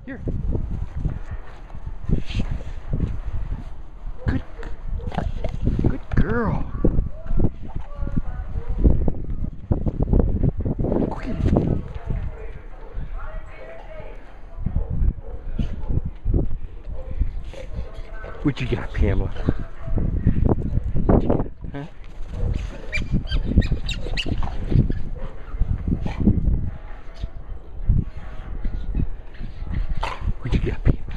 Here. Good. Good girl. Quick. What you got, Pamela? What you got, huh? What you got, Pamela?